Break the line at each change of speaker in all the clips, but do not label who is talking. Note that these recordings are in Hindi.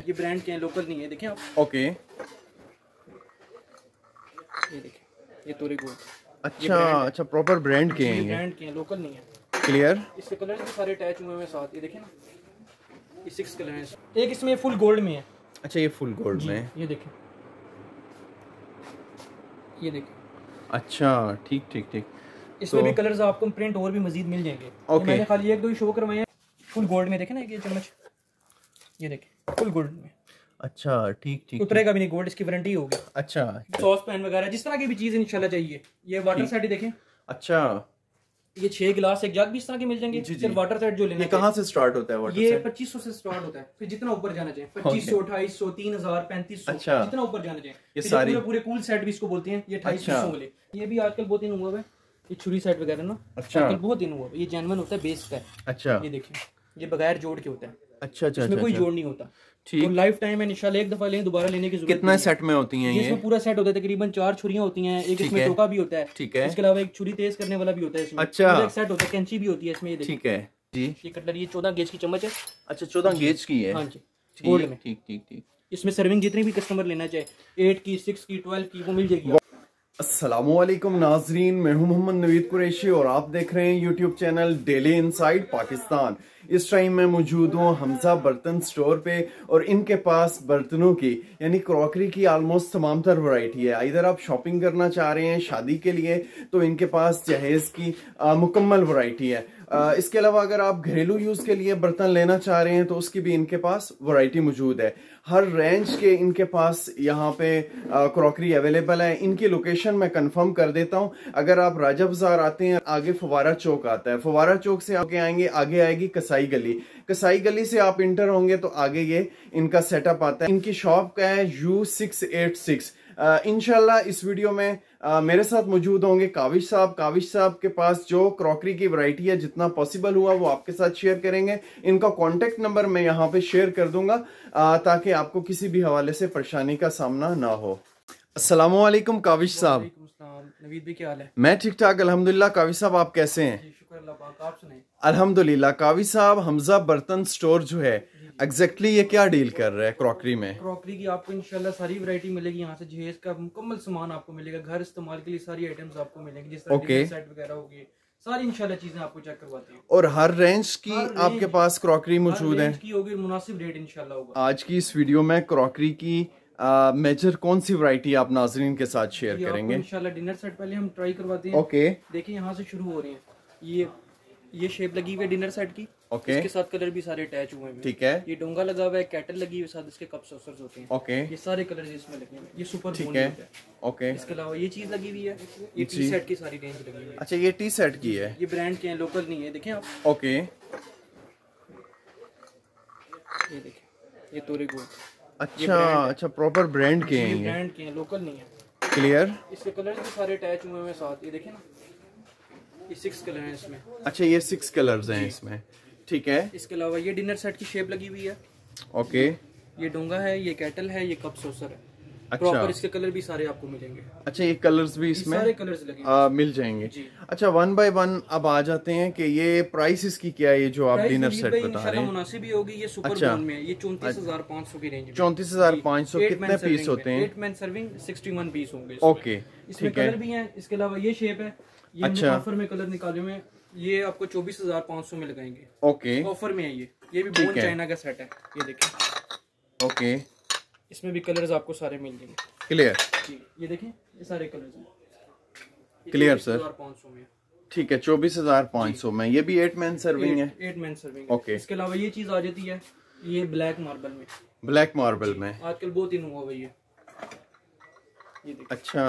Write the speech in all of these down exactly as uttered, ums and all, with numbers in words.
ये ब्रांड के हैं, लोकल नहीं है, देखें आप।
ओके,
ये देखें, ये तोरी गोल्ड।
अच्छा अच्छा, प्रॉपर ब्रांड के हैं, ये
ब्रांड के हैं, लोकल नहीं है।
क्लियर।
इसके कलर भी सारे अटैच हुए हैं साथ, ये देखें ना, ये सिक्स कलर हैं। एक इसमें फुल गोल्ड में है।
अच्छा, ये फुल गोल्ड में है,
ये देखें, ये देखें।
अच्छा, ठीक ठीक ठीक।
इसमें
तो,
भी कलर्स आपको प्रिंट और भी मजीद मिल जाएंगे।
ओके,
मैंने खाली एक दो ही शो करवाए हैं। फुल गोल्ड में देखें ना, ये चम्मच, ये देखें फुल गोल्ड में।
अच्छा, ठीक ठीक,
उतरेगा भी नहीं, गोल्ड इसकी वारंटी होगी।
अच्छा,
सॉस पैन वगैरह जिस तरह की भी चीज इंशाल्लाह चाहिए। ये वाटर सेट ही देखें।
अच्छा,
ये छह गिलास एक जग भी इस तरह के मिल जाएंगे। सिर्फ वाटर सेट जो लेना,
ये कहाँ से स्टार्ट होता है वाटर
ये
सेट?
पच्चीस सौ से स्टार्ट होता है, फिर जितना ऊपर जाना चाहिए, पच्चीस सौ, अट्ठाईस सौ, तीन हजार, पैंतीस सौ,
अच्छा,
जितना ऊपर जाना चाहिए।
ये
सारे पूरे पूरे कूल सेट भी इसको बोलते हैं, ये अट्ठाईस
अच्छा,
सौ वाले। ये भी आजकल बहुत इन हुआ है, ये छुरी सेट वगैरह ना,
अच्छा,
आजकल बहुत इन हुआ है। ये जेन्युइन होता है, बेस का है।
अच्छा,
ये देखिए, ये बगैर जोड़ के होता है।
अच्छा अच्छा,
इसमें कोई
अच्छा,
जोड़ नहीं होता।
ठीक।
तो लाइफ टाइम है, इंशाल्लाह एक दफा लें, दोबारा लेने की जरूरत नहीं।
कितने सेट में होती हैं ये?
इसमें पूरा सेट होता है, तकरीबन चार छुरियां होती हैं, एक इसमें टोका भी होता है,
ठीक है।
इसके अलावा एक छुरी तेज करने वाला भी होता है इसमें।
अच्छा,
एक सेट होता है, कैंची भी होती है इसमें। ये देखिए,
ठीक है जी।
ये कटलरी, ये चौदह गेज की चम्मच है।
अच्छा, चौदह गेज की है।
हाँ जी, गोल्ड में।
ठीक ठीक ठीक।
इसमें सर्विंग जितनी भी कस्टमर लेना चाहे, एट की, सिक्स की, ट्वेल्व की, वो मिल जाएगी।
अस्सलामुअलैकुम नाजरीन, मैं हूं मोहम्मद नवीद कुरैशी और आप देख रहे हैं YouTube channel Daily Inside Pakistan. इस टाइम मैं मौजूद हूं हमजा बर्तन स्टोर पे और इनके पास बर्तनों की यानी क्रॉकरी की ऑलमोस्ट तमाम तर वैरायटी है। इधर आप शॉपिंग करना चाह रहे हैं शादी के लिए तो इनके पास जहेज की आ, मुकम्मल वैरायटी है। आ, इसके अलावा अगर आप घरेलू यूज के लिए बर्तन लेना चाह रहे हैं तो उसकी भी इनके पास वैरायटी मौजूद है। हर रेंज के इनके पास यहाँ पे क्रॉकरी अवेलेबल है। इनकी लोकेशन मैं कंफर्म कर देता हूँ। अगर आप राजा बाजार आते हैं, आगे फवारा चौक आता है, फवारा चौक से आगे आएंगे, आगे आएगी कसाई गली, कसाई गली से आप इंटर होंगे तो आगे ये इनका सेटअप आता है। इनकी शॉप का है यू सिक्स एट सिक्स। इंशाल्लाह इस वीडियो में आ, मेरे साथ मौजूद होंगे काविश साहब। काविश साहब के पास जो क्रॉकरी की वैरायटी है जितना पॉसिबल हुआ वो आपके साथ शेयर करेंगे। इनका कॉन्टेक्ट नंबर मैं यहाँ पे शेयर कर दूंगा आ, ताकि आपको किसी भी हवाले से परेशानी का सामना ना हो। अस्सलामुअलैकुम काविश साहब।
नवीद भी क्या हाल है?
मैं ठीक ठाक अल्हम्दुलिल्लाह। काविश साहब आप कैसे हैं?
शुक्र अल्लाह पाक, आप सुनाइए।
अल्हम्दुलिल्लाह। काविश साहब, हमजा बर्तन स्टोर जो है एग्जैक्टली ये क्या डील कर रहा है क्रॉकरी में?
क्रॉकरी की आपको इंशाल्लाह सारी वैरायटी मिलेगी। यहाँ से जहेज का मुकम्मल सामान आपको मिलेगा, घर इस्तेमाल के लिए सारी आइटम्स आपको मिलेंगी, जिस तरह
okay.
सेट वगैरह होगी, सारी इंशाल्लाह चीजें आपको चेक करवाते हैं।
और हर रेंज की हर आपके रेंज, पास क्रॉकरी मौजूद है
की होगी, मुनासिब रेट इंशाल्लाह होगा।
आज की इस वीडियो में क्रॉकरी की मेजर कौन सी वैरायटी आप नाजरीन के साथ शेयर करेंगे?
इंशाल्लाह डिनर सेट पहले हम ट्राई करवाते हैं।
ओके,
देखिए यहाँ से शुरू हो रही है। ये ये शेप लगी हुई है डिनर सेट की।
ओके,
इसके साथ कलर भी सारे अटैच हुए हैं।
ठीक है।
ये डोंगा लगा हुआ है, कैटल लगी हुई, साथ इसके कप सॉसर्स होते हैं।
ओके,
ये सारे कलर इसमें लगे हुए हैं। ये सुपर
ठीक है। ओके,
इसके अलावा ये चीज लगी हुई है, ये टी सेट की सारी रेंज लगी हुई है।
अच्छा, ये टी सेट की है,
ये ब्रांड के हैं, लोकल नहीं है, देखें आप।
ओके,
ये देखें, ये तोरी गोल्ड।
अच्छा अच्छा, प्रॉपर ब्रांड के हैं, ये
ब्रांड के हैं, लोकल नहीं है।
क्लियर।
इसके कलर भी सारे अटैच हुए हैं साथ, ये देखें ना, ये सिक्स कलर हैं इसमें।
अच्छा, ये सिक्स कलर्स हैं इसमें, ठीक है।
इसके अलावा ये डिनर सेट की शेप लगी हुई है।
ओके,
ये डोंगा है, ये कैटल है, ये कप सॉसर है।
अच्छा,
प्रॉपर इसके कलर भी सारे आपको मिलेंगे।
अच्छा, ये कलर्स भी इसमें
सारे कलर्स लगे
आ, मिल जाएंगे। अच्छा, वन बाय वन अब आ जाते हैं कि ये प्राइस इसकी क्या है, ये जो आप डिनर सेट बता रहे हैं?
मुनासिब ही होगी। ये सुपर
अच्छा,
बोन में है, ये चौंतीस हजार पाँच सौ की रेंज में।
चौंतीस हजार पाँच सौ कितने पीस होते हैं?
Eight man serving sixty one piece होंगे।
ओके,
इसमें कलर भी हैं। इसके अलावा ये शेप है, ये
अच्छा,
ऑफर में कलर निकाले हुए हैं, ये आपको चौबीस हजार पाँच सौ में लगाएंगे।
ओके,
ऑफर में है ये ये भी बोन चाइना का सेट है, ये देखिए।
ओके,
इसमें भी कलर्स आपको सारे मिल जाएंगे।
क्लियर
जी, ये देखें, ये सारे कलर्स हैं।
क्लियर सर,
पाँच सौ में,
ठीक है, चौबीस हजार पाँच सौ में। ये भी एट मैन सर्विंग है,
एट मैन सर्विंग।
ओके।
इसके अलावा ये चीज आ जाती है, ये ब्लैक मार्बल में,
ब्लैक मार्बल में
आजकल बहुत इन हुआ हुआ है। ये देखिए,
अच्छा,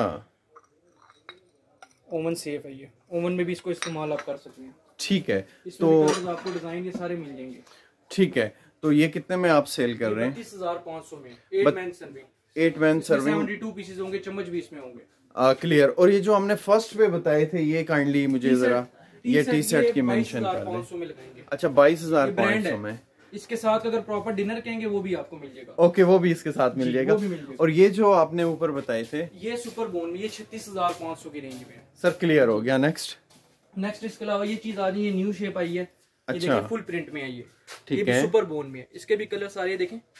ओवन सेफ है, ये ओवन में भी इसको इस्तेमाल आप कर सकते हैं।
ठीक है।
तो आपको डिजाइन ये सारे मिल जाएंगे।
ठीक है, तो ये कितने में आप सेल कर रहे हैं?
बत्तीस हजार पाँच सौ में, eight man serving.
Eight man serving,
seventy two pieces होंगे, चम्मच भी इसमें होंगे।
क्लियर। और ये जो हमने फर्स्ट पे बताए थे, ये काइंडली मुझे जरा ये टी शर्ट की मेंशन कर दें। अच्छा, बाईस हजार पाँच सौ में।
इसके साथ अगर प्रॉपर डिनर कहेंगे वो भी आपको मिल जाएगा।
ओके, वो भी इसके साथ मिल जाएगा। और ये जो आपने ऊपर बताए थे,
ये सुपर बोन में, ये छत्तीस हजार पाँच सौ की रेंज में।
सर क्लियर हो गया। नेक्स्ट
नेक्स्ट इसके अलावा ये चीज आ रही है, न्यू शेप आई है।
अच्छा,
फुल प्रिंट में है ये,
ठीक
है,
है,
सुपर बोन में है। इसके भी कलर सारे देखें,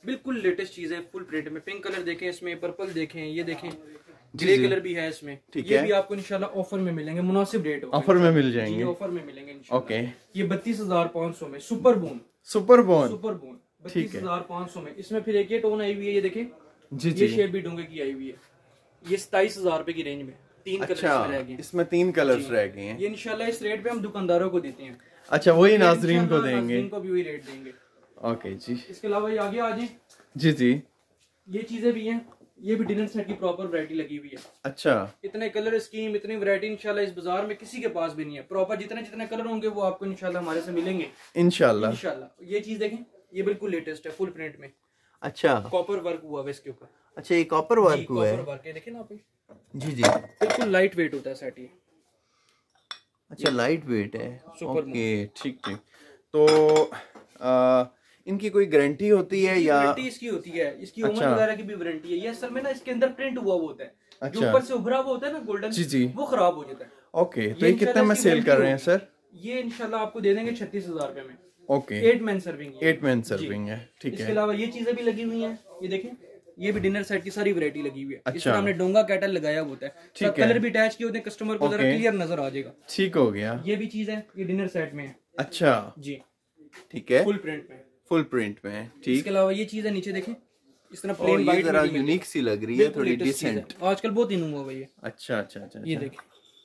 बिल्कुल लेटेस्ट चीज है, फुल प्रिंट में। पिंक कलर देखें, इसमें पर्पल देखें, ये देखें, ग्रे कलर भी है इसमें। ये भी आपको इंशाल्लाह ऑफर में मिलेंगे, मुनासिब रेट
ऑफर में मिल जाएंगे,
ऑफर में मिलेंगे इंशाल्लाह।
ओके,
ये बत्तीस हजार पाँच सौ में super bone,
super bone,
super bone बत्तीस हजार पाँच सौ में। इसमें फिर एक ये टोन आई हुई है, ये देखें
जी
ये शेप भी डोंगे की आई हुई है, ये सताईस हजार रुपए की रेंज में तीन
अच्छा,
कलर रह गए।
इसमें तीन कलर्स रह गए हैं।
ये इंशाल्लाह इस रेट पे हम दुकानदारों को देते हैं।
अच्छा, वही नाजरीन को देंगे,
नाजरीन को भी वही रेट देंगे।
ओके जी।
इसके अलावा ये आगे आ जाए
जी जी,
ये चीजें भी हैं, ये भी डिनर सेट की प्रॉपर वैरायटी लगी हुई है।
अच्छा,
इतने कलर स्कीम, इतनी वैरायटी इंशाल्लाह इस बाजार में किसी के पास भी नहीं है। प्रॉपर जितने जितने कलर होंगे वो आपको इंशाल्लाह हमारे से मिलेंगे
इंशाल्लाह
इंशाल्लाह। ये चीज देखें, ये बिल्कुल लेटेस्ट है, फुल प्रिंट में।
अच्छा,
कॉपर वर्क हुआ है इसके ऊपर।
अच्छा, ये कॉपर वर्क हुआ है।
कॉपर वर्क है, देखें ना आप,
जी जी,
बिल्कुल लाइट वेट होता है सेट ये।
अच्छा, लाइट वेट है,
सुपर
ओके, ठीक ठीक। तो आ, इनकी कोई गारंटी होती है या
वारंटी इसकी होती है, इसकी उम्र
अच्छा,
वगैरह की भी वारंटी है। ये असल में ना इसके अंदर प्रिंट हुआ हुआ होता है,
अच्छा,
जो ऊपर से उभरा हुआ होता है ना गोल्डन,
जी जी,
वो खराब हो जाता है।
ओके, तो ये कितने में सेल कर रहे हैं सर?
ये इंशाल्लाह आपको दे देंगे छत्तीस हजार रुपए में।
Okay,
eight man serving,
eight man serving है, ठीक है।
इसके अलावा ये चीजें भी लगी हुई हैं, ये देखें, ये भी डिनर सेट की सारी वैरायटी लगी हुई है।
अच्छा,
इसमें हमने डोंगा कैटल लगाया होता है,
ठीक है,
कलर भी अटैच किए होते हैं, कस्टमर को जरा क्लियर नजर आ जाएगा।
ठीक हो गया।
ये भी चीज है, ये डिनर सेट में है।
अच्छा
जी,
ठीक है,
फुल प्रिंट में,
फुल प्रिंट में, ठीक।
इसके अलावा ये चीज है नीचे देखें, इस तरह
और
प्लेन
ये
वाइट
जरा यूनिक सी लग रही है, थोड़ी डिसेंट।
आजकल बहुत इन हुआ है ये।
अच्छा अच्छा अच्छा,
ये देखें,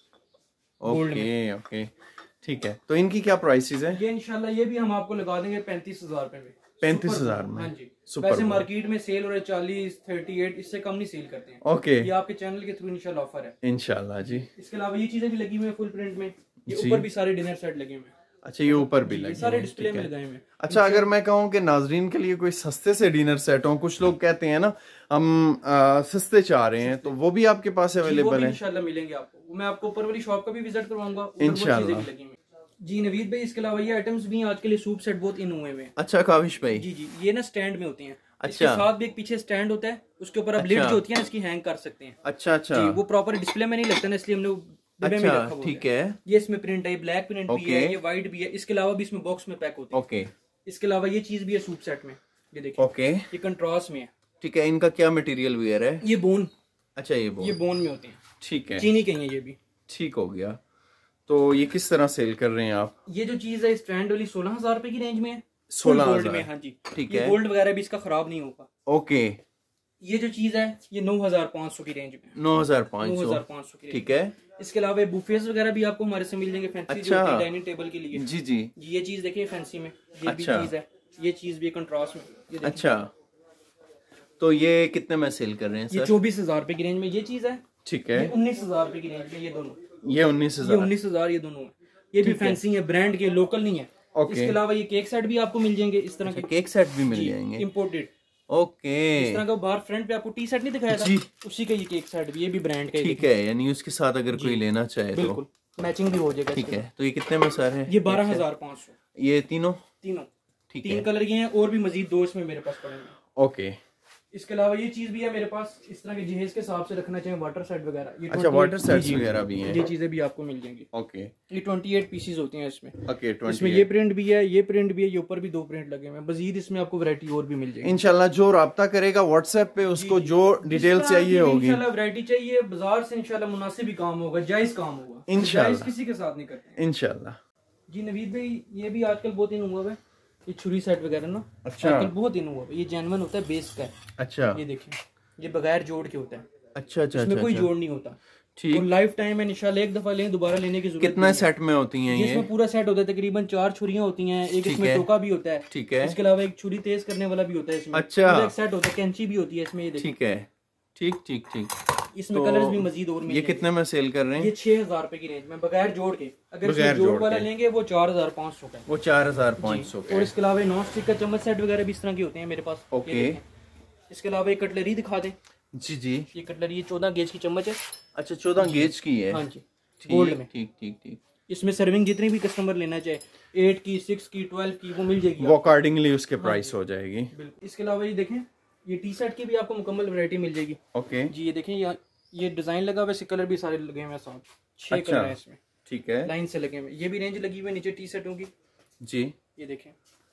ओके ओके, ठीक है। तो इनकी क्या प्राइसेस है?
ये इंशाल्लाह ये भी हम आपको लगा देंगे पैंतीस हजार रुपए में।
पैंतीस हजार में?
हाँ जी,
सुपर।
वैसे मार्केट में सेल हो रहा है चालीस, थर्टी एट, इससे कम नहीं सेल करते हैं।
ओके,
ये आपके चैनल के थ्रू इंशाल्लाह ऑफर है
इंशाल्लाह जी।
इसके अलावा ये चीजें भी लगी हुई है फुल प्रिंट में, ये ऊपर भी सारे डिनर सेट लगे हुए हैं।
अच्छा, ये ऊपर भी लगे
सारे डिस्प्ले में लगाए हुए हैं।
अच्छा, अगर मैं कहूँ कि नाजरीन के लिए कोई सस्ते से डिनर सेट हो, कुछ लोग कहते हैं ना हम आ, सस्ते चाह रहे हैं, तो वो भी आपके पास अवेलेबल है?
इंशाल्लाह मिलेंगे आपको। मैं आपको ऊपर वाली शॉप का भी विजिट करवाऊंगा
इंशाल्लाह।
जी नवीद भाई, इसके अलावा ये आइटम्स भी आज के लिए सूप सेट बहुत इन हुए हैं।
अच्छा काविश भाई,
जी जी, ये ना स्टैंड में होते हैं।
अच्छा,
इसके साथ भी एक पीछे स्टैंड होता है, उसके ऊपर आप लिड जो होती है ना इसकी हैंग कर सकते हैं।
अच्छा अच्छा,
जी, वो प्रॉपर डिस्प्ले में नहीं लगता ना, इसलिए हमने डब्बे में रखा हुआ है। ठीक है, ये इसमें प्रिंट है, ब्लैक प्रिंट भी है, ये व्हाइट भी है। इसके अलावा भी इसमें बॉक्स में पैक होते हैं।
ओके,
इसके अलावा ये चीज भी है सूप सेट में, ये देखिए।
ओके,
ये कंट्रास्ट में है।
ठीक है, इनका क्या मटेरियल वेयर है?
ये बोन।
अच्छा, ये बोन,
ये बोन में होते हैं,
ठीक है,
चीनी के हैं ये भी।
ठीक हो गया। तो ये किस तरह सेल कर रहे हैं आप?
ये जो चीज है स्टैंड वाली सोलह हजार रुपए की रेंज में है,
सोलह
गोल्ड में। हाँ जी,
ठीक
है,
है,
गोल्ड वगैरह भी इसका खराब नहीं होगा।
ओके,
ये जो चीज है ये नौ हजार पाँच सौ की रेंज में,
नौ हजार पाँच
नौ
सौ
हजार पाँच सौ की।
ठीक है।
इसके अलावा बुफेस वगैरह भी आपको हमारे से मिल जाएंगे, फैंसी जो होती है डाइनिंग टेबल के लिए।
जी जी,
ये चीज देखिए फैंसी में, ये भी
अच्छा,
चीज है, ये चीज भी कंट्रास्ट में, ये
अच्छा। तो ये कितने में सेल कर रहे हैं सर?
ये चौबीस हजार रुपए की रेंज में ये चीज है,
ठीक है।
उन्नीस हजार रुपए की रेंज में ये दोनों,
ये उन्नीस हजार
उन्नीस हजार ये दोनों है। ये भी फैंसी है, ब्रांड के, लोकल नहीं है।
ओके।
इसके अलावा ये केक सेट भी आपको मिल जाएंगे इस तरह के,
केक सेट भी मिल जाएंगे,
इम्पोर्टेड।
ओके,
इस तरह का बाहर फ्रंट पे आपको टी शर्ट नहीं दिखाया था, उसी का ये केक सेट भी, ये भी ब्रांड का।
ठीक है, यानी उसके साथ अगर कोई लेना चाहे तो
बिल्कुल मैचिंग भी हो जाएगा।
ठीक है। तो ये कितने में सर है?
ये बारह हजार पाँच सौ,
ये तीनों
तीनों
ठीक
तीन
है,
कलर के हैं, और भी मजीद दो इसमें मेरे पास पड़ेंगे।
ओके।
इसके अलावा ये चीज भी है मेरे पास, इस तरह के जहेज के हिसाब से रखना चाहिए, वाटर सेट वगैरह। ये
अच्छा, वाटर सेट्स वगैरह भी हैं,
ये चीजें भी आपको मिल जाएंगी।
ओके।
ये अट्ठाईस पीसेस होती हैं इसमें।
ओके,
इसमें ये प्रिंट भी है, ये प्रिंट भी है, ये ऊपर भी दो प्रिंट लगे हुए हैं। मजीद इसमें आपको वैरायटी और भी मिल जाएगी
इंशाल्लाह। जो राब्ता करेगा व्हाट्सएप पे, उसको जो डिटेल चाहिए होगी,
इंशाल्लाह वैरायटी चाहिए बाजार से, इंशाल्लाह मुनासिब ही काम होगा, जायज काम होगा इंशाल्लाह, किसी के साथ नहीं करते
इंशाल्लाह।
जी नवीद भाई, ये भी आजकल बहुत इन हुआ है, ये छुरी सेट वगैरह ना
अच्छा,
आजकल बहुत इन हुआ है। ये जेन्युइन होता है, बेस का है।
अच्छा,
ये देखिए, ये बगैर जोड़ के होता है।
अच्छा अच्छा,
इसमें
अच्छा,
कोई
अच्छा।
जोड़ नहीं होता।
ठीक,
तो लाइफ टाइम है, इंशाल्लाह एक दफा लें, दोबारा लेने की जरूरत नहीं है।
कितना सेट में होती हैं ये?
इसमें पूरा सेट होता है, तकरीबन चार छुरियां होती हैं, एक इसमें टोका भी होता है।
ठीक है।
इसके अलावा एक छुरी तेज करने वाला भी होता है इसमें।
अच्छा,
एक सेट होता है, कैंची भी होती है इसमें। ये देखिए,
ठीक है, ठीक ठीक ठीक।
इसमें कलर्स भी मजीद और मिल
ये कितने में सेल कर रहे हैं?
ये छह हजार रुपए की रेंज में बगैर जोड़ के। अगर इसमें जोड़ वाला लेंगे वो चार हजार पाँच सौ का,
वो चार हजार पाँच सौ का।
और इसके अलावा नॉन स्टिक का चम्मच सेट वगैरह भी इस तरह के होते हैं मेरे पास।
ओके।
इसके अलावा एक कटलरी दिखा दें।
जी जी,
ये कटलरी ये चौदह गेज की चम्मच है।
अच्छा, चौदह गेज की है?
हाँ जी, गोल्ड में।
ठीक ठीक ठीक।
इसमें सर्विंग जितनी भी कस्टमर लेना चाहे, एट की, सिक्स की, ट्वेल्व की, वो मिल जाएगी,
वो अकॉर्डिंगली उसके प्राइस हो जाएगी।
इसके अलावा ये देखें, ये टी शर्ट की भी आपको मुकम्मल वैरायटी मिल जाएगी।
ओके
जी, ये देखें, यहाँ ये डिजाइन लगा हुआ है, कलर भी सारे लगे हुए हैं साथ, छह
अच्छा,
कलर हैं इसमें,
ठीक है,
लाइन से लगे हुए। ये भी रेंज लगी हुई है नीचे टी शर्टों की।
जी,
ये देखें,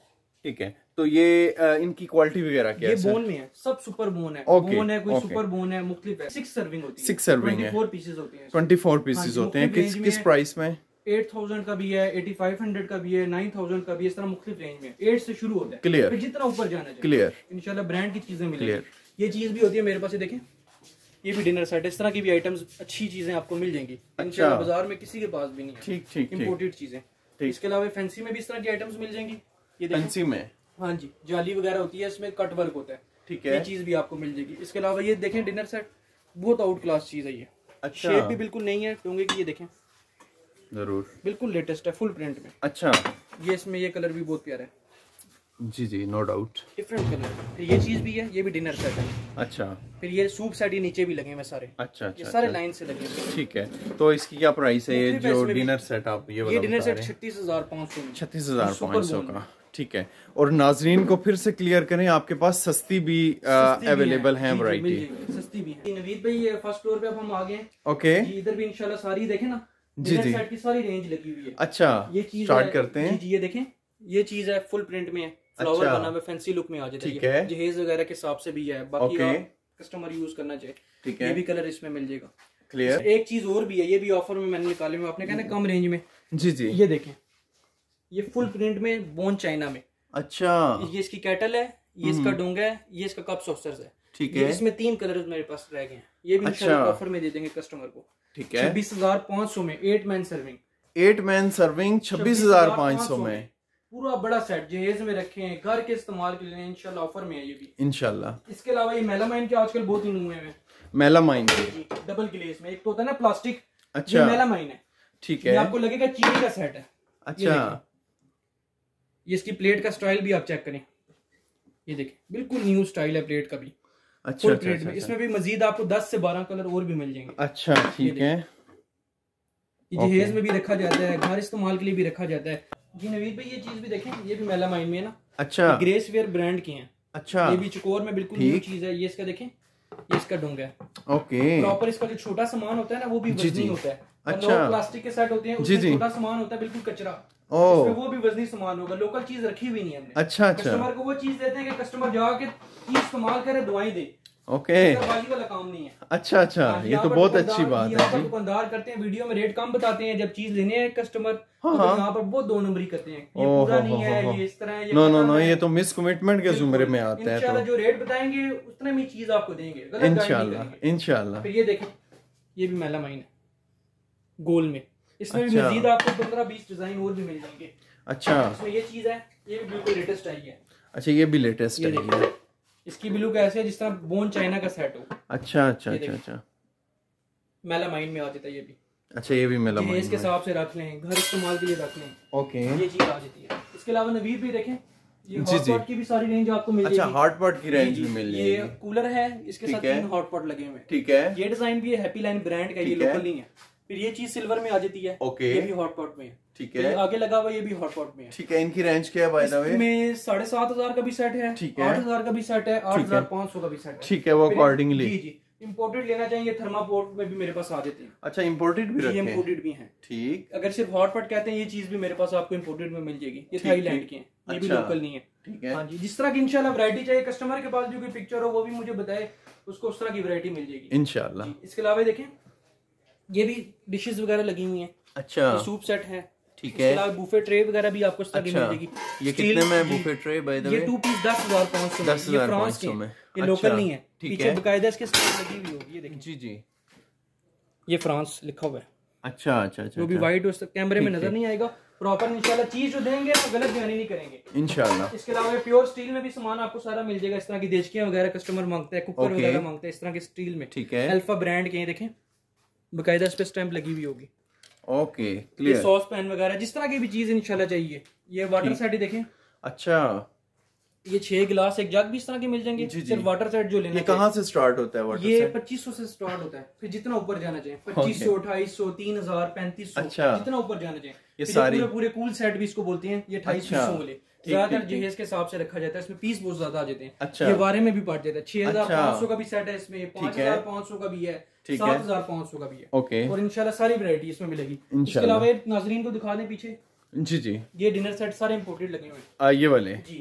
ठीक है, तो ये आ, इनकी क्वालिटी वगैरह क्या
ये
है?
बोन में है, सब सुपर बोन है।
okay,
बोन है, कोई
okay.
सुपर बोन है, मुख्तलिफ है। सिक्स सर्विंग होती है,
सिक्स सर्विंग है,
चौबीस पीसेस होते हैं,
चौबीस पीसेस होते हैं। किस किस प्राइस में?
आठ हज़ार का भी है, पचासी सौ का भी है, नौ हज़ार का भी है, इस तरह मुख्तलिफ रेंज में। आठ से शुरू होता है,
क्लियर,
फिर जितना ऊपर जाना चाहिए।
क्लियर,
इंशाल्लाह ब्रांड की चीजें मिलेंगी। ये चीज भी होती है मेरे पास, ये देखें, ये भी डिनर सेट, इस तरह की भी आइटम्स, अच्छी चीजें आपको मिल जाएंगी। अच्छा, बाजार में किसी के पास भी नहीं है। ठीक ठीक, इंपोर्टेड चीजें। इसके अलावा फैंसी में भी इस तरह की आइटम्स मिल जाएंगी। ये फैंसी में, हाँ जी, जाली वगैरह होती है, इसमें कट वर्क होता है। ठीक है, ये चीज भी आपको मिल जाएगी। इसके अलावा ये देखें, डिनर सेट बहुत आउट क्लास चीज है ये। अच्छा, शेप भी बिल्कुल नहीं है टोंगे की, ये देखें, जरूर बिल्कुल लेटेस्ट है, फुल प्रिंट में। अच्छा, ये इसमें ये कलर भी बहुत प्यारा है। जी जी, नो डाउट, डिफरेंट कलर। फिर ये चीज भी है, ये भी डिनर सेट है। अच्छा, फिर ये सूप सेट ही नीचे भी लगे हुए सारे। अच्छा अच्छा, ये सारे लाइन से लगे हुए। ठीक है, तो इसकी क्या प्राइस है? ये जो डिनर सेट आप ये ये डिनर सेट छत्तीस हजार पाँच सौ छत्तीस हजार पाँच सौ का। ठीक है, और नाजरीन को फिर से क्लियर करें, आपके पास सस्ती भी अवेलेबल है वैरायटी? सस्ती भी है। नवीद भाई, ये फर्स्ट फ्लोर पे अब हम आ गए। ओके, इधर भी इंशाल्लाह सारी देखें ना, जी जी, सेट की सारी रेंज लगी हुई है। अच्छा, ये चीज स्टार्ट करते हैं। जी, ये देखें, ये चीज है फुल प्रिंट में है, फ्लावर अच्छा, बना हुआ, फैंसी लुक में आ जाता है। ठीक है, जहेज वगैरह के हिसाब से भी है, बाकी कस्टमर यूज करना चाहिए। ठीक है, ये भी कलर इसमें मिल जाएगा। क्लियर। एक चीज और भी है, ये भी ऑफर में मैंने निकाले हुए, आपने कहना कम रेंज में। जी जी, ये देखें, ये फुल प्रिंट में, बोन चाइना में। अच्छा, ये इसकी कैटल है, ये इसका डोंगा है, ये इसका कप सॉसर्स है। ठीक है, इसमें तीन कलर मेरे पास रह गए हैं, ये भी इंशाल्लाह ऑफर में दे देंगे कस्टमर को। ठीक है, छब्बीस हजार पाँच सौ में, eight man serving. Eight man serving छब्बीस हजार पाँच सौ में, पूरा बड़ा सेट जहेज में रखे हैं, घर के इस्तेमाल के लिए इंशाल्लाह ऑफर में है ये भी इंशाल्लाह। इसके अलावा ये मेलामाइन के आजकल बहुत ही हुए हैं। मेलामाइन डबल ग्लेज में, एक तो होता है ना प्लास्टिक, अच्छा, मेलामाइन है। ठीक है, आपको लगेगा चीनी का सेट है। अच्छा, ये इसकी प्लेट का स्टाइल भी आप चेक करें, ये देखें, बिल्कुल न्यू स्टाइल है प्लेट का भी। अच्छा, अच्छा, अच्छा, इसमें भी मजीद आपको दस से बारह कलर और भी मिल जाएंगे। अच्छा, ठीक है, ये जहेज में भी रखा जाता है, घर इस्तेमाल के लिए भी रखा जाता है। जी नवीद भाई, ये चीज भी देखें, ये भी मेलामाइन में है ना। अच्छा, ग्रेस वेयर ब्रांड की है। अच्छा, ये भी चकोर में बिल्कुल न्यू चीज है। ये इसका देखें, ये इसका डोंगा है। ओके, प्रॉपर इसका जो छोटा सामान होता है ना, वो भी वजनी होता है। अच्छा, प्लास्टिक के सेट होते हैं, उसमें छोटा सामान होता है, बिल्कुल कचरा, इसमें वो भी वजनी सामान होगा। लोकल चीज रखी हुई नहीं हमने। अच्छा अच्छा, कस्टमर को वो चीज देते हैं कि कस्टमर जाके चीज इस्तेमाल करे, दुआएं दे। ओके, वाला काम नहीं है। अच्छा अच्छा, ये तो बहुत अच्छी बात है। जी, दुकानदार करते हैं, वीडियो में रेट कम बताते हैं, जब चीज लेने हैं कस्टमर, तो यहाँ पर बहुत दो नंबरी करते हैं, ये पूरा नहीं है, ये इस तरह है। नो नो नो, ये तो मिस कमिटमेंट के जुमरे में आता है। इंशाल्लाह जो रेट बताएंगे उतने में चीज आपको देंगे, इंशाल्लाह इंशाल्लाह। फिर ये देखें, ये भी मेलामाइन है गोल में, इसमें भी मजीद आपको पंद्रह बीस डिजाइन और भी मिल जाएंगे। अच्छा, इसमें ये चीज है, ये भी बिल्कुल लेटेस्ट आई है। अच्छा, ये भी लेटेस्ट आई है। इसकी भी लुक ऐसे है जिस तरह बोन चाइना का सेट हो। अच्छा अच्छा अच्छा अच्छा, मेलामाइन में आ जाता है ये भी। अच्छा, ये भी मेलामाइन इसके हिसाब से रख लें, घर इस्तेमाल के लिए रख लें। ओके, ये चीज आ जाती है। इसके अलावा नवीद भी देखें, ये हॉट पॉट की भी सारी रेंज आपको मिल जाएगी। अच्छा, हॉट पॉट की रेंज भी मिल जाएगी। ये कूलर है, इसके साथ तीन हॉट पॉट लगे हुए हैं। ठीक है, ये डिजाइन भी है, हैप्पी लाइन ब्रांड का, ये लोकल नहीं है। फिर ये चीज सिल्वर में आ जाती है। ओके, ये भी हॉट पॉट में है। ठीक है, आगे लगा हुआ ये भी हॉट पॉट में है। ठीक है, इनकी रेंज क्या है बाय द वे? इसमें साढ़े सात हजार का भी सेट है। ठीक है, आठ हजार का भी सेट है, आठ हजार पाँच सौ का भी सेट है। ठीक है, वो अकॉर्डिंगली। जी जी, इम्पोर्टेड लेना चाहिए, थर्मापोर्ट में भी मेरे पास आ जाते हैं। अच्छा, इम्पोर्टेड भी रखे हैं? इम्पोर्टेड भी हैं। ठीक, अगर सिर्फ हॉट पॉट कहते हैं, ये चीज भी मेरे पास आपको इम्पोर्टेड में मिल जाएगी। ये थाईलैंड की है, ये भी लोकल नहीं है। ठीक है, हाँ जी, जिस तरह की इंशाल्लाह वैरायटी चाहिए, कस्टमर के पास जो कोई पिक्चर हो वो भी मुझे बताए, उसको उस तरह की वैरायटी मिल जाएगी इंशाल्लाह। इसके अलावा देखें, ये भी डिशेस वगैरह लगी हुई हैं। अच्छा, सूप सेट है। ठीक है, बुफे ट्रे वगैरह भी आपको इस तरह की मिल जाएगी। ये कितने में buffet tray by the way? ये टू पीस दस हजार पाँच सौ दस हजार पाँच सौ में, ये लोकल नहीं है। पीछे बकायदा इसके स्टिकर लगी हुई होगी, ये देखिए। जी जी, ये फ्रांस लिखा हुआ है। अच्छा अच्छा अच्छा, जो भी व्हाइट उस कैमरे में नजर नहीं आएगा। प्रॉपर इंशाल्लाह चीज जो देंगे तो गलत बयानी नहीं करेंगे इंशाल्लाह। इसके अलावा प्योर स्टील में भी सामान आपको सारा मिल जाएगा। इस तरह की देचकियां वगैरह कस्टमर मांगते हैं, कुकर वगैरह मांगते हैं, इस तरह के स्टील में। ठीक है, अल्फा ब्रांड के, देखें बकायदा इस पे स्टैंप लगी हुई होगी। Okay, clear. सॉस पैन वगैरह जिस तरह की भी चीज इंशाल्लाह चाहिए। ये वाटर सेट ही देखें। अच्छा, ये छह गिलास एक जग भी इस तरह के मिल जाएंगे। सिर्फ वाटर सेट जो लेना। ये कहाँ से स्टार्ट होता है वाटर सेट? ये पच्चीस सौ से स्टार्ट होता है, फिर जितना ऊपर जाना चाहिए, पच्चीस सौ अट्ठाईस सौ तीन हजार पैंतीस सौ, जितना ऊपर जाना चाहिए। ये सारे पूरे पूरे कूल सेट भी इसको बोलते हैं, ये अट्ठाईस सौ वाले ज्यादातर जहेज के हिसाब से रखा जाता है। इसमें पीस बहुत ज्यादा आ जाते हैं। अच्छा, ये बारे में भी पड़ जाता है। छह हजार पाँच सौ का भी सेट है इसमें, पाँच हजार पाँच सौ का भी है, सात हजार पाँच सौ का भी है। ओके, और इंशाल्लाह सारी वैरायटी इसमें मिलेगी। इसके अलावा नाजरीन को दिखा दें पीछे। जी जी, ये डिनर सेट सारे इम्पोर्टेड लगे हुए हैं। ये वाले जी,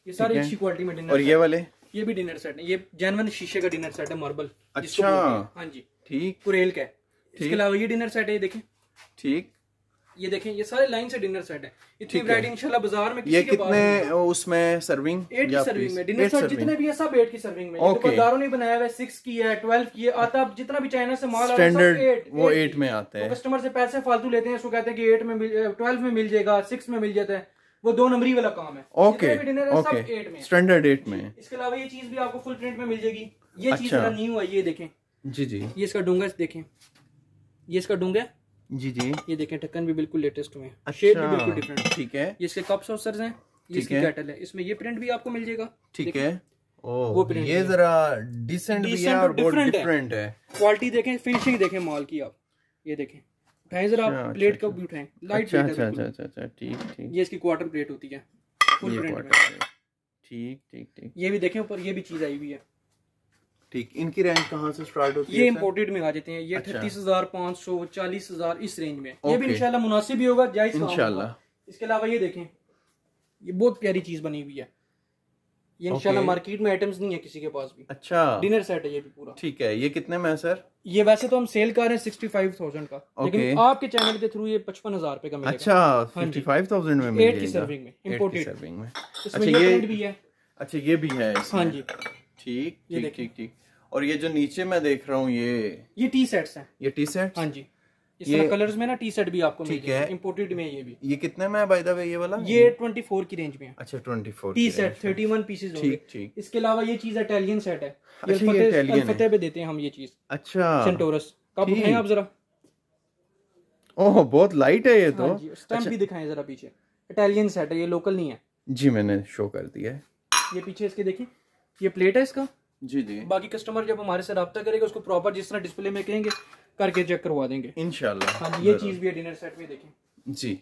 ये सारी अच्छी क्वालिटी में डिनर।
और ये वाले
ये भी डिनर सेट है, ये जेन्युइन शीशे का डिनर सेट है, मार्बल।
अच्छा
हाँ जी
ठीक,
कुरेल का है। इसके अलावा ये डिनर सेट है, ये देखें
ठीक,
ये देखें, ये सारे लाइन से डिनर सेट है। इतनी वैरायटी इंशाल्लाह बाजार में किसी
ये
के पास नहीं।
कितने उसमें सर्विंग?
एट की सर्विंग में डिनर सेट जितने भी है सब एट की सर्विंग में। दुकानदारों ने बनाया हुआ है सिक्स की है, ट्वेल्व की है, आता जितना भी चाइना से माल
स्टैंडर्ड वो एट में आता है।
कस्टमर से पैसे फालतू लेते हैं, उसको कहते हैं कि एट में ट्वेल्व में मिल जाएगा, सिक्स में मिल जाता है, वो दो नंबरी वाला काम है।
ओके ओके, स्टैंडर्ड एट में।
इसके अलावा ये चीज भी आपको फुल प्रिंट में मिल जाएगी। ये चीज न्यू है, ये देखें
जी जी,
ये इसका डूंगा देखें, ये इसका डूंगा
जी जी, ये
देखें ढक्कन भी बिल्कुल लेटेस्ट में, शेप भी बिल्कुल डिफरेंट।
ठीक है,
ये इसके कप सॉसर्स हैं, ये इसकी कैटल है, इसमें ये प्रिंट भी आपको मिल जाएगा।
ठीक है, ओह वो प्रिंट ये जरा डिसेंट भी है और बहुत डिफरेंट है।
क्वालिटी देखें, फिनिशिंग देखें माल की, आप ये देखें, उठाएं जरा आप प्लेट का भी उठाएं, लाइट वेट है। अच्छा अच्छा अच्छा, ठीक ठीक, ये इसकी क्वार्टर प्लेट होती है फुल प्रिंट में।
ठीक ठीक ठीक,
ये भी देखें ऊपर, ये भी चीज आई हुई है।
ठीक, इनकी रेंज कहाँ से स्टार्ट होती है?
ये इंपोर्टेड में आ जाते हैं, ये अड़तीस हजार पाँच सौ चालीस हजार इस रेंज में। ये भी इंशाल्लाह मुनासिब ही होगा, जायज इंशाल्लाह। इसके अलावा ये देखें, ये बहुत प्यारी चीज बनी हुई है, ये इंशाल्लाह मार्केट में आइटम्स नहीं है किसी के पास भी। अच्छा, डिनर सेट है ये भी पूरा।
ठीक है, ये कितने में है सर?
ये वैसे तो हम सेल कर रहे हैं सिक्सटी फाइव थाउजेंड का, लेकिन आपके चैनल के थ्रू ये पचपन हजार रुपए का मिलेगा। अच्छा, फिफ्टी फाइव थाउजेंड में मिलेगा, एट की सर्विंग में, इंपोर्टेड सर्विंग में। अच्छा ये भी है, अच्छा ये भी है, हाँ जी ठीक ठीक ठीक ठीक। और ये जो नीचे मैं देख रहा हूँ, ये ये टी सेट्स हैं, ये टी सेट्स, हाँ जी, इस तरह कलर्स में ना टी सेट भी आपको मिल जाएगा, इंपोर्टेड में। ये भी, ये कितने में है बाय द वे ये वाला? ये चौबीस की रेंज में है। अच्छा चौबीस टी सेट इकतीस पीसेस होंगे। ठीक ठीक। इसके अलावा ये चीज इटालियन सेट है, ये फतेह पे देते हैं हम ये चीज। अच्छा, सेंटोरस कप उठाएं आप जरा। ओह बहुत लाइट है ये तो। स्टैम्प भी दिखाएं जरा पीछे, इटालियन सेट है, ये लोकल नहीं है जी, मैंने शो कर दिया है। ये पीछे इसके देखिए, ये प्लेट है इसका जी जी। बाकी कस्टमर जब हमारे से रब्ता करेगा, उसको प्रॉपर जिस तरह डिस्प्ले में कहेंगे करके चेक करवा देंगे इंशाल्लाह। हाँ जी, ये चीज भी है डिनर सेट में, देखें जी।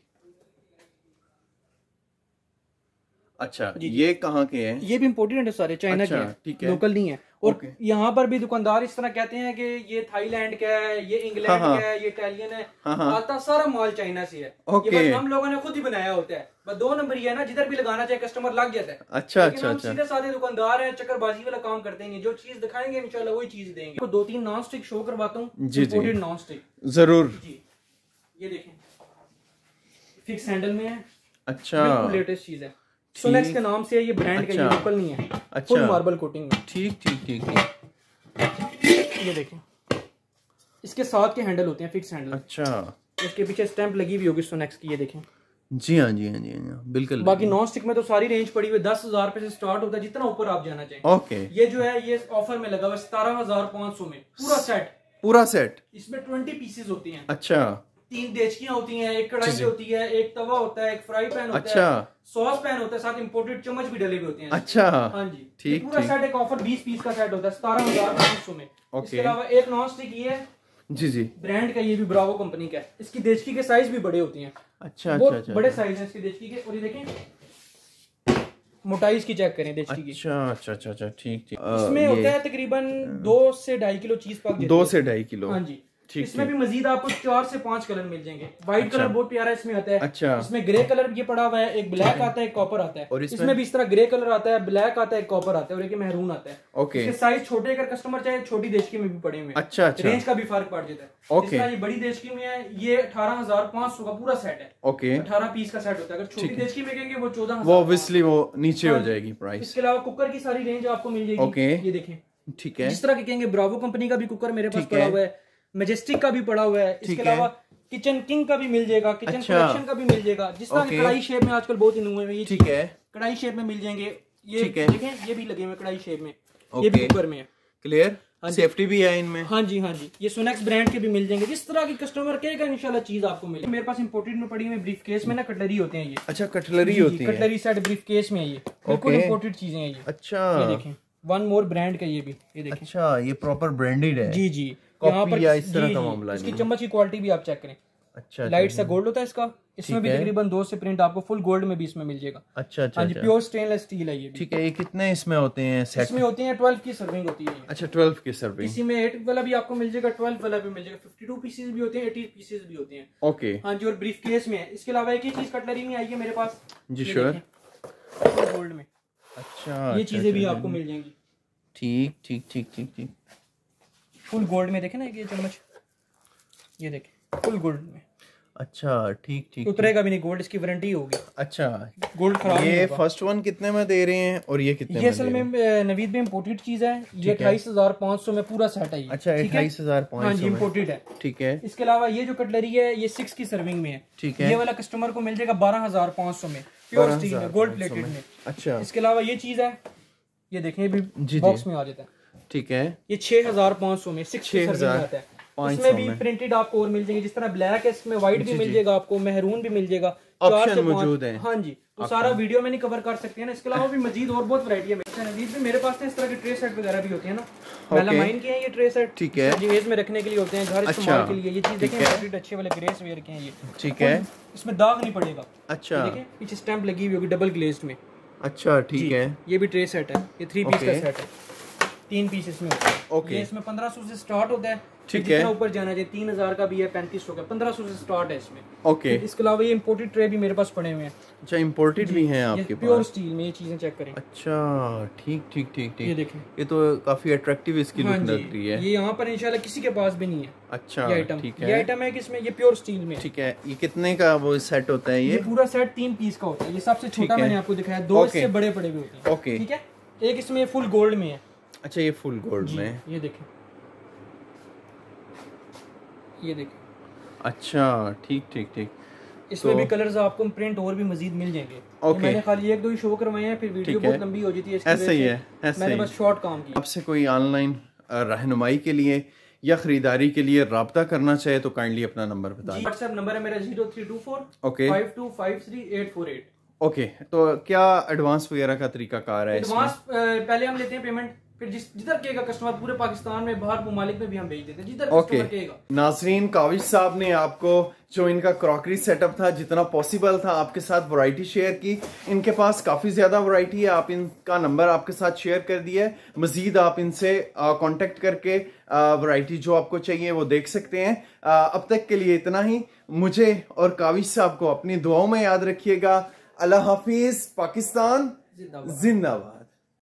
अच्छा, ये कहाँ के हैं? ये भी इम्पोर्टेड है सारे, चाइना के हैं, ठीक है, लोकल नहीं है। और यहाँ पर भी दुकानदार इस तरह कहते हैं कि ये थाईलैंड का है, ये इंग्लैंड का है, ये इटालियन है, आता सारा माल चाइना से है। ये बस हम लोगों ने खुद ही बनाया होता है, बस दो नंबर ही है ना, जिधर भी लगाना चाहे कस्टमर लग जाता है। अच्छा अच्छा अच्छा, सीधे साधे दुकानदार हैं, चक्करबाजी वाला काम करते नहीं, जो चीज दिखाएंगे इंशाल्लाह वही चीज देंगे। तो दो तीन नॉन स्टिक शो करवाता हूँ, इंपोर्टेड नॉन स्टिक जरूर जी। ये देखें, फिक्स हैंडल में है, अच्छा बिल्कुल लेटेस्ट चीज है, सोनेक्स के नाम से है, ये ब्रांड का, ये लोकल नहीं है। अच्छा, फुल मार्बल कोटिंग में। ठीक ठीक ठीक ठीक। ये देखें, इसके साथ के हैंडल होते हैं, फिक्स हैंडल। अच्छा, इसके पीछे स्टैंप लगी हुई होगी सोनेक्स की, ये देखें जी। हाँ जी हाँ जी हाँ बिल्कुल। बाकी नॉन स्टिक में तो सारी रेंज पड़ी हुई, दस हजार रुपए से स्टार्ट होता है, जितना ऊपर आप जाना चाहें। ओके, ये जो है ये ऑफर में लगा हुआ सतारह हजार पाँच सौ में पूरा सेट, पूरा सेट। इसमें ट्वेंटी पीसेज होती हैं। अच्छा, तीन देचकियां होती हैं, एक कढ़ाई होती है, एक तवा होता है, एक फ्राई पैन होता अच्छा। है, सॉस पैन होता है, साथ इंपोर्टेड चम्मच भी डले हुए होते हैं। अच्छा हाँ जी ठीक। पूरा सेट एक ऑफर बीस पीस का सेट होता है सतारह हजार पाँच सौ में। इसके अलावा एक नॉन स्टिक ये है जी जी, ब्रांड का, ये भी ब्रावो कंपनी का है। इसकी देचकी के साइज भी बड़े होते हैं। अच्छा बहुत अच्छा, बड़े साइज हैं इसकी देचकी के। और ये देखें मोटाई इसकी चेक करें देचकी की। अच्छा अच्छा अच्छा अच्छा ठीक ठीक। इसमें होता है तकरीबन दो से ढाई किलो चीज पाक, दो से ढाई किलो हाँ जी। इसमें भी मजीद आपको चार से पांच कलर मिल जाएंगे। व्हाइट अच्छा। कलर बहुत प्यारा इसमें आता है। अच्छा, इसमें ग्रे कलर ये पड़ा हुआ है, एक ब्लैक आता है, एक कॉपर आता है। और इसमें, इसमें भी इस तरह ग्रे कलर आता है, ब्लैक आता है, एक कॉपर आता है और एक मेहरून आता है। ओके, इसके साइज छोटे अगर कस्टमर चाहे छोटी देशकी में भी पड़े हुए। अच्छा अच्छा, रेंज का भी फर्क पड़ जाता है। ओके, ये बड़ी देशकी में है, ये अठारह हजार पाँच सौ का पूरा सेट है। ओके, अठारह पीस का सेट होता है। अगर छोटी देशकी में कहेंगे वो चौदह, वो ऑब्वियसली वो नीचे हो जाएगी प्राइस। इसके अलावा कुकर की सारी रेंज आपको मिल जाएगी। ओके, ये देखें ठीक है, जिस तरह के कहेंगे ब्रावो कंपनी का भी कुकर मेरे पास पड़ा हुआ है, मैजेस्टिक का भी पड़ा हुआ है। इसके अलावा किचन किंग का भी मिल जाएगा, किचन कलेक्शन का भी मिल जाएगा। जिस तरह की कढ़ाई शेप में आजकल बहुत इनोवेटिव है, ये ठीक है, कढ़ाई शेप में मिल जाएंगे। ये देखें, ये भी लगे हुए कढ़ाई शेप में, ये भी कुकर में है। क्लियर, सेफ्टी भी है इनमें। हाँ जी हाँ जी, ये सोनेक्स ब्रांड के भी मिल जाएंगे। जिस तरह की कस्टमर कहेगा इंशाल्लाह चीज आपको मिलेगी। मेरे पास इंपोर्टेड में पड़ी हुई ब्रीफ केस में ना कटलरी होते हैं ये। अच्छा, कटलरी होती है, कटलरी सेट ब्रीफ केस में है, ये बिल्कुल इंपोर्टेड चीजें हैं ये। अच्छा, ये देखें वन मोर ब्रांड का, ये भी ये देखें। अच्छा, ये प्रॉपर ब्रांडेड है जी जी। यहाँ पर या इस तरह का मामला इसकी चम्मच की क्वालिटी भी आप चेक करें। अच्छा, लाइट सा गोल्ड होता है इसका, इसमें भी तकरीबन दो से प्रिंट आपको फुल गोल्ड में भी इसमें मिल जाएगा। अच्छा अच्छा, प्योर स्टेनलेस स्टील है ये। ठीक है, ये कितने इसमें होते हैं सेट? इसमें होते हैं ट्वेल्व की सर्विंग होती है। अच्छा, ट्वेल्व की सर्विंग। इसी में एट वाला भी आपको मिल जाएगा, ट्वेल्व वाला भी मिल जाएगा, फिफ्टी टू पीसेज भी होते हैं, एटी पीसेज भी होते हैं। ओके हाँ जी, और ब्रीफ केस में है। इसके अलावा एक ही चीज कटलरी में आई है मेरे पास जी। श्योर, गोल्ड में
अच्छा,
ये चीजें भी आपको मिल जाएंगी।
ठीक ठीक ठीक ठीक ठीक।
फुल गोल्ड में देखे ना ये चम्मच, ये देखे फुल गोल्ड में।
अच्छा ठीक ठीक,
उतरेगा भी नहीं, गोल्ड इसकी वारंटी होगी।
अच्छा,
गोल्ड खराब
ये फर्स्ट वन कितने में दे रहे हैं और ये कितने
ये असल में नवीद में इम्पोर्टेड चीज है। ये अट्ठाईस हजार पाँच सौ में पूरा सेट है।
अच्छा, अट्ठाईस हजार पाँच सौ।
हाँ जी, इम्पोर्टेड है।
ठीक है।
इसके अलावा ये जो कटलरी है ये सिक्स की सर्विंग में है।
ठीक है।
ये वाला कस्टमर को मिल जाएगा बारह हजार पाँच सौ में, प्योर स्टील में, गोल्ड प्लेटेड में।
अच्छा,
इसके अलावा ये चीज है, ये देखें, ये भी बॉक्स में आ जाता है।
ठीक है।
ये छह हजार पाँच सौ में सिक्स की सर्विंग आता है। इसमें भी प्रिंटेड आपको और मिल जाएंगे, जिस तरह ब्लैक है इसमें व्हाइट भी मिल जाएगा आपको, मेहरून भी मिल जाएगा,
ऑप्शन मौजूद है।
हाँ जी, तो सारा वीडियो में नहीं कवर कर सकते हैं ना। इसके अलावा भी मजीद और बहुत वैरायटी है। मेरे पास इस तरह के ट्रे सेट वगैरह भी होते हैं ना, मेलामाइन के हैं ये ट्रे सेट। ठीक है। जेज में रखने के लिए होते हैं, घर इस्तेमाल के लिए। ये चीज देखें, अच्छे वाले ग्रेस वेयर के हैं ये। ठीक है। इसमें दाग नहीं पड़ेगा। अच्छा, देखें पीछे स्टैंप लगी हुई होगी डबल ग्लेज्ड में।
अच्छा, ठीक है।
ये भी ट्रे सेट है, ये थ्री पीस का सेट है, तीन पीस इसमें होता है। ओके। ये इसमें पंद्रह सौ से स्टार्ट होता है। ठीक है। ऊपर जाना चाहिए तीन हजार का भी है, पैंतीस सौ का, पंद्रह सौ से स्टार्ट है इसमें। ओके। इसके अलावा ये इम्पोर्टेड ट्रे भी मेरे पास पड़े हुए हैं। अच्छा, इम्पोर्टेड भी हैं आपके पास? प्योर स्टील में ये चीजें चेक करें। अच्छा, ठीक ठीक ठीक ठीक। ये देखें, ये तो काफी अट्रैक्टिव इसकी लुक लग रही है। ये यहाँ पर इंशाल्लाह किसी के पास भी नहीं है। अच्छा, ये आइटम, ठीक है। ये आइटम है किसमें, ये प्योर स्टील में। ठीक है। ये कितने का वो सेट होता है? ये पूरा सेट तीन पीस का होता है। ये सबसे छोटा मैंने आपको दिखाया, दो इससे बड़े बड़े भी होते हैं। ओके, ठीक है। एक इसमें फुल गोल्ड में है। अच्छा, ये फुल गोल्ड में, ये देखें, ये देखें। अच्छा, ठीक ठीक ठीक। इसमें तो, भी कलर्स आपको प्रिंट और भी मजीद मिल जाएंगे। ओके। मैंने खाली एक दो ही शो करवाए हैं, फिर वीडियो बहुत लंबी हो जाती है। ऐसे ही है, मैंने बस शॉर्ट काम किया। आपसे कोई ऑनलाइन रहनुमाई के लिए या खरीदारी के लिए राब्ता करना चाहे तो काइंडली अपना नंबर बता दें। व्हाट्सएप नंबर है मेरा zero three two four okay five two five three eight four eight. Okay, तो क्या एडवांस वगैरह का तरीका कार है? एडवांस पहले हम लेते हैं पेमेंट, फिर जिस जिधर कहेगा कस्टमर, पूरे पाकिस्तान में बाहर ममालिक में भी हम भेज देते हैं जिधर कस्टमर कहेगा। नाजरीन, काविश साहब ने आपको जो इनका क्रॉकरी सेटअप था, जितना पॉसिबल था आपके साथ वैरायटी शेयर की। इनके पास काफी ज्यादा वैरायटी है, आप इनका नंबर आपके साथ शेयर कर दिया है। मजीद आप इनसे कांटेक्ट करके वैरायटी जो आपको चाहिए वो देख सकते हैं। आ, अब तक के लिए इतना ही। मुझे और काविश साहब को अपनी दुआओं में याद रखिएगा। अल्लाह हाफिज। पाकिस्तान जिंदाबाद।